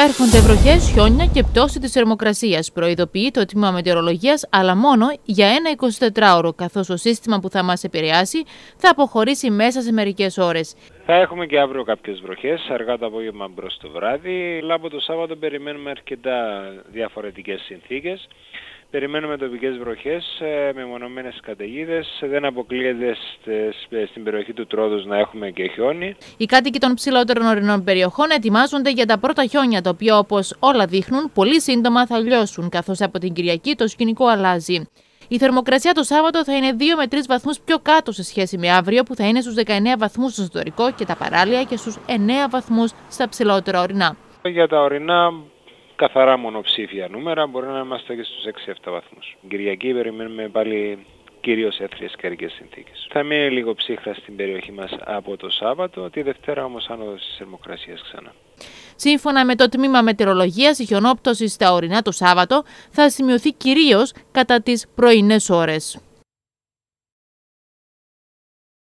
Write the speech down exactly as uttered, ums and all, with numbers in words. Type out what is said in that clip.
Έρχονται βροχές, χιόνια και πτώση της θερμοκρασίας. Προειδοποιεί το Τμήμα Μετεωρολογίας, αλλά μόνο για ένα εικοσιτετράωρο, καθώς το σύστημα που θα μας επηρεάσει θα αποχωρήσει μέσα σε μερικές ώρες. Θα έχουμε και αύριο κάποιες βροχές, αργά το απόγευμα μπρος το βράδυ, αλλά από το Σάββατο περιμένουμε αρκετά διαφορετικές συνθήκες. Περιμένουμε τοπικές βροχές, μεμονωμένες καταιγίδες, δεν αποκλείεται στην περιοχή του Τρόδους να έχουμε και χιόνι. Οι κάτοικοι των ψηλότερων ορεινών περιοχών ετοιμάζονται για τα πρώτα χιόνια, τα οποία, όπως όλα δείχνουν, πολύ σύντομα θα λιώσουν, καθώς από την Κυριακή το σκηνικό αλλάζει. Η θερμοκρασία το Σάββατο θα είναι δύο με τρεις βαθμούς πιο κάτω σε σχέση με αύριο, που θα είναι στους δεκαεννέα βαθμούς στο εσωτερικό και τα παράλια και στους εννέα βαθμούς στα ψηλότερα ορεινά. Για τα ορεινά, καθαρά μονοψήφια νούμερα, μπορεί να είμαστε και στους έξι επτά βαθμούς. Την Κυριακή περιμένουμε πάλι κυρίως έθριες καιρικές συνθήκες. Θα μείνει λίγο ψύχρα στην περιοχή μας από το Σάββατο, τη Δευτέρα όμως άνοδος της θερμοκρασίας ξανά. Σύμφωνα με το Τμήμα Μετεωρολογίας, η χιονόπτωση στα ορεινά το Σάββατο θα σημειωθεί κυρίως κατά τις πρωινές ώρες.